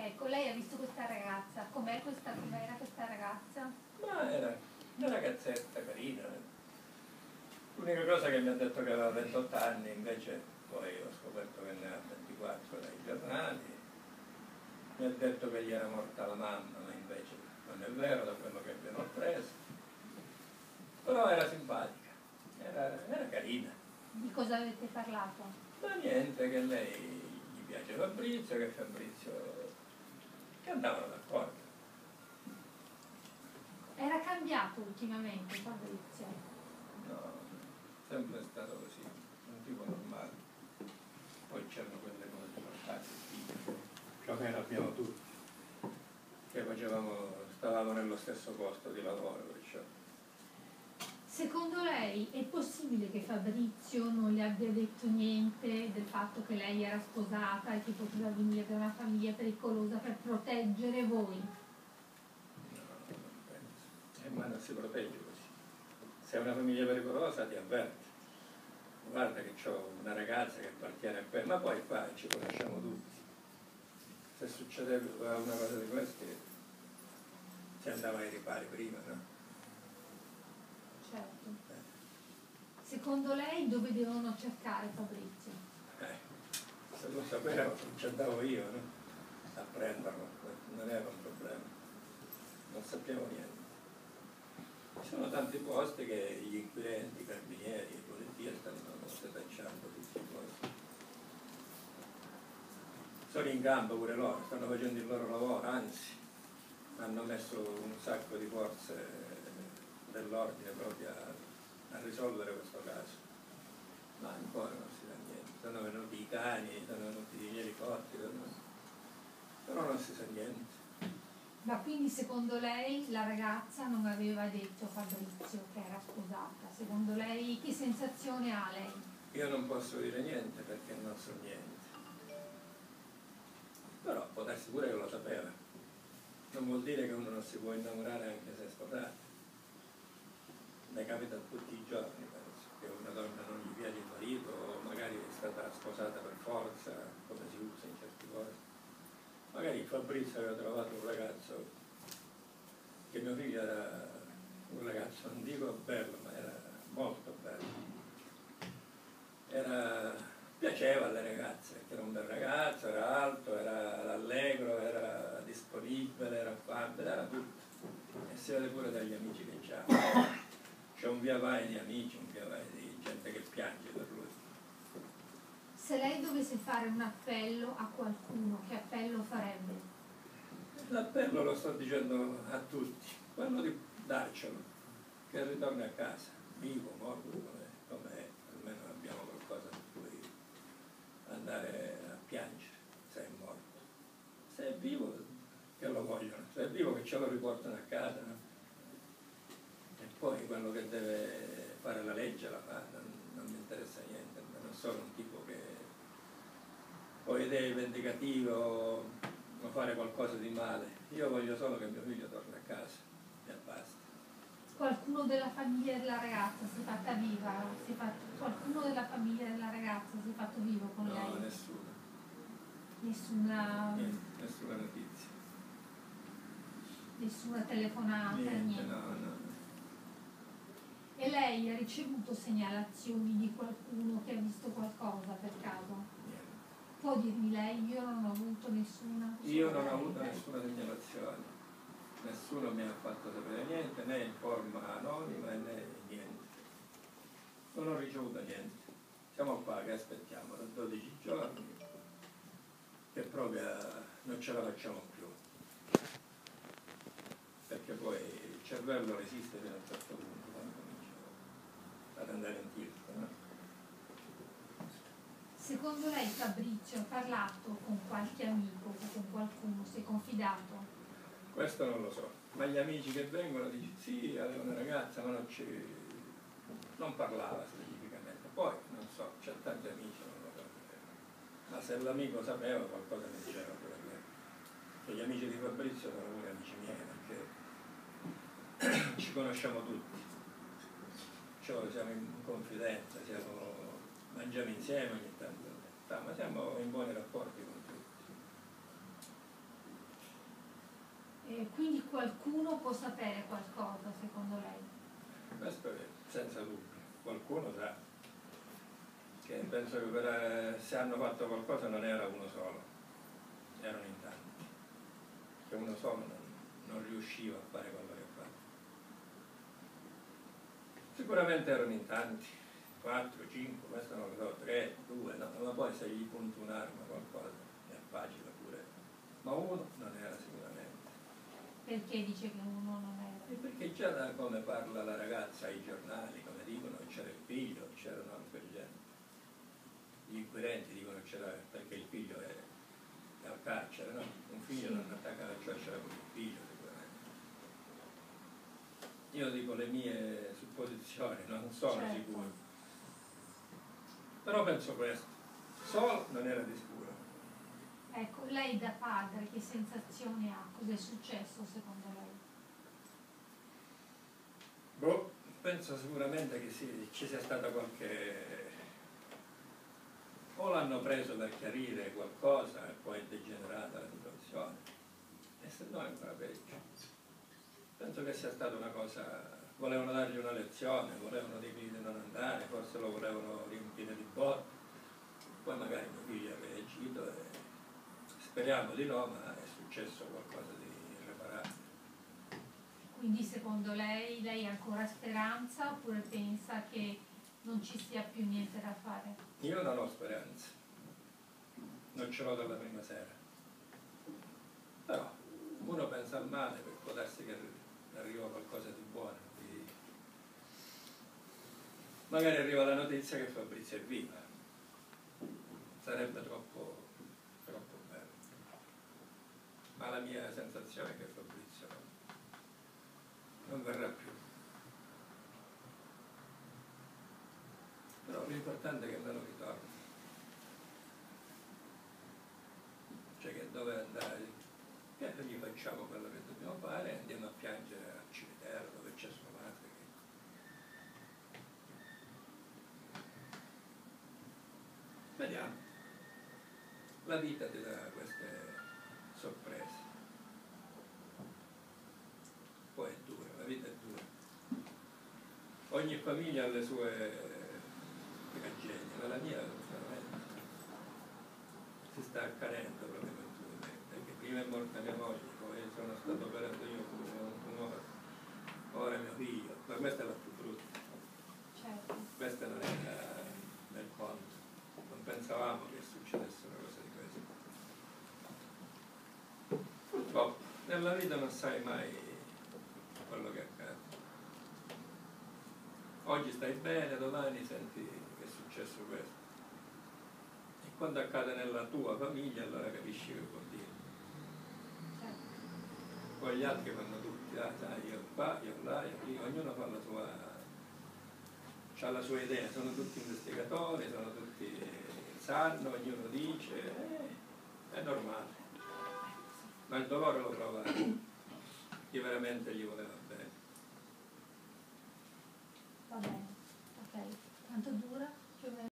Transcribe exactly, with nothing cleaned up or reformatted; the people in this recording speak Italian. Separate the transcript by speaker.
Speaker 1: Ecco, lei ha visto questa ragazza, com'è questa, com'era questa ragazza?
Speaker 2: Ma era una ragazzetta carina. L'unica cosa che mi ha detto che aveva ventotto anni, invece poi ho scoperto che ne ha ventiquattro dai giornali. Mi ha detto che gli era morta la mamma, ma invece non è vero da quello che abbiamo appreso. Però era simpatica, era, era carina.
Speaker 1: Di cosa avete parlato?
Speaker 2: Ma niente, che lei gli piace Fabrizio, che Fabrizio... che andavano d'accordo.
Speaker 1: Era cambiato ultimamente Fabrizio?
Speaker 2: No, sempre stato così, un tipo normale. Poi c'erano quelle cose portate, ciò che abbiamo tutti, che facevamo, stavamo nello stesso posto di lavoro, perciò.
Speaker 1: Secondo lei è possibile che Fabrizio non le abbia detto niente del fatto che lei era sposata e che poteva venire da una famiglia pericolosa per proteggere voi?
Speaker 2: No, non penso. Eh, ma non si protegge così. Se è una famiglia pericolosa ti avverte. Guarda che ho una ragazza che appartiene a me, ma poi qua ci conosciamo tutti. Se succedeva una cosa di queste si andava ai ripari prima, no?
Speaker 1: Certo.
Speaker 2: Eh.
Speaker 1: Secondo lei dove devono cercare Fabrizio?
Speaker 2: Eh, se lo sapevo ci andavo io, no? A prenderlo, non era un problema. Non sappiamo niente. Ci sono tanti posti che gli inquirenti, i carabinieri, i polizia stanno setacciando tutti i posti. Sono in campo pure loro, stanno facendo il loro lavoro, anzi hanno messo un sacco di forze dell'ordine proprio a, a risolvere questo caso. Ma ancora non si sa niente. Sono venuti i cani, sono venuti gli elicotteri, però non si sa niente.
Speaker 1: Ma quindi secondo lei la ragazza non aveva detto a Fabrizio che era sposata? Secondo lei che sensazione ha lei?
Speaker 2: Io non posso dire niente perché non so niente. Però può darsi pure che lo sapeva. Non vuol dire che uno non si può innamorare anche se è sposato. Ne capita tutti i giorni, penso, che una donna non gli piace il marito o magari è stata sposata per forza, come si usa in certi posti. Magari Fabrizio aveva trovato un ragazzo, che mio figlio era un ragazzo, non dico bello, ma era molto bello. Era, piaceva alle ragazze, perché era un bel ragazzo, era alto, era allegro, era disponibile, era affabile, era tutto. E si vede pure dagli amici che c'ha. C'è un via vai di amici, un via vai di gente che piange per lui.
Speaker 1: Se lei dovesse fare un appello a qualcuno, che appello farebbe?
Speaker 2: L'appello lo sto dicendo a tutti, quello di darcelo, che ritorni a casa, vivo, morto, come è, almeno abbiamo qualcosa per cui andare a piangere, se è morto. Se è vivo, che lo vogliono, se è vivo che ce lo riportano a casa, no? E poi quello che deve fare la legge la fa, non, non mi interessa niente, non sono un tipo che ho idee vendicative o, o fare qualcosa di male. Io voglio solo che mio figlio torni a casa e basta.
Speaker 1: Qualcuno della famiglia della ragazza si è fatta viva? Si è fatto, qualcuno della famiglia della ragazza si è fatto vivo con
Speaker 2: No,
Speaker 1: lei?
Speaker 2: nessuno.
Speaker 1: Nessuna,
Speaker 2: Niente, nessuna notizia.
Speaker 1: nessuna telefonata?
Speaker 2: Niente,
Speaker 1: Niente.
Speaker 2: no, no.
Speaker 1: E lei ha ricevuto segnalazioni di qualcuno che ha visto qualcosa per caso?
Speaker 2: Niente.
Speaker 1: Può dirmi lei? Io non ho avuto nessuna.
Speaker 2: Io non ho avuto nessuna segnalazione, nessuno mi ha fatto sapere niente, né in forma anonima né niente. Non ho ricevuto niente. Siamo qua che aspettiamo da dodici giorni, che proprio non ce la facciamo più. Perché poi il cervello resiste fino a un certo punto, quando comincia ad andare in tilt, no?
Speaker 1: Secondo lei Fabrizio ha parlato con qualche amico o con qualcuno, si è confidato?
Speaker 2: Questo non lo so, ma gli amici che vengono dicono sì, aveva una ragazza, ma non, ci... non parlava specificamente. Poi, non so, c'è tanti amici, non lo so. Ma se l'amico sapeva qualcosa mi diceva pure a me. Che gli amici di Fabrizio sono pure amici miei, perché ci conosciamo tutti. Cioè, siamo in confidenza, siamo... mangiamo insieme ogni tanto, ma siamo in buoni rapporti con tutti.
Speaker 1: E quindi qualcuno può sapere qualcosa, secondo lei?
Speaker 2: Questo è senza dubbio, qualcuno sa, che penso che per, se hanno fatto qualcosa non era uno solo, erano in tanti, che uno solo non, non riusciva a fare quello che ha fatto. Sicuramente erano in tanti, quattro, cinque, questo non lo so, tre, due, no, ma poi se gli punti un'arma qualcosa è facile pure, ma uno non era sicuramente.
Speaker 1: Perché dice che uno non era?
Speaker 2: E perché già da come parla la ragazza ai giornali, come dicono, c'era il figlio, c'erano anche gente. Gli inquirenti dicono che c'era perché il figlio è, è al carcere, no? Un figlio
Speaker 1: Sì.
Speaker 2: non attacca la cioè c'era pure il figlio sicuramente. Io dico le mie supposizioni, non sono
Speaker 1: Certo.
Speaker 2: sicuro. Però penso questo. Solo non era di sicuro.
Speaker 1: Ecco, lei da padre che sensazioni ha? Cos'è successo secondo lei?
Speaker 2: Boh, penso sicuramente che sì, ci sia stata qualche... o l'hanno preso per chiarire qualcosa e poi è degenerata la situazione, e se no è ancora peggio. Penso che sia stata una cosa, volevano dargli una lezione, volevano dirgli di non andare, forse lo volevano riempire di botte, poi magari mio figlio ha reagito e speriamo di no, ma è successo qualcosa di irreparabile.
Speaker 1: Quindi secondo lei, lei ha ancora speranza oppure pensa che non ci sia più niente da fare?
Speaker 2: Io non ho speranza, non ce l'ho dalla prima sera, però uno pensa al male per può darsi che arriva qualcosa di buono, di... magari arriva la notizia che Fabrizio è viva, sarebbe troppo, troppo bello, ma la mia sensazione è che Fabrizio non verrà più. Però l'importante è che me lo ritorni, cioè che dove andare, che gli facciamo quello che dobbiamo fare e andiamo a piangere al cimitero dove c'è sua madre. Vediamo, la vita ti dà queste sorprese, poi è dura, la vita è dura, ogni famiglia ha le sue tragedie, ma la mia veramente si sta accanendo proprio per tutte, perché prima è morta mia moglie, poi sono stato operato io con un tumore, ora mio figlio, ma questa è la più brutta,
Speaker 1: Certo.
Speaker 2: questa non era nel conto, non pensavamo che succedesse una cosa di questo. Purtroppo nella vita non sai mai quello che accade, oggi stai bene, domani senti che è successo questo. Quando accade nella tua famiglia allora capisci che vuol dire.
Speaker 1: Certo.
Speaker 2: Poi gli altri fanno tutti, ah, sai, io qua, io là, io lì, ognuno fa la sua, ha la sua idea, sono tutti investigatori, sono tutti, sanno, ognuno dice, eh, è normale. Ma il dolore lo prova chi veramente gli voleva bene.
Speaker 1: Va bene, ok. Quanto dura? Più o meno?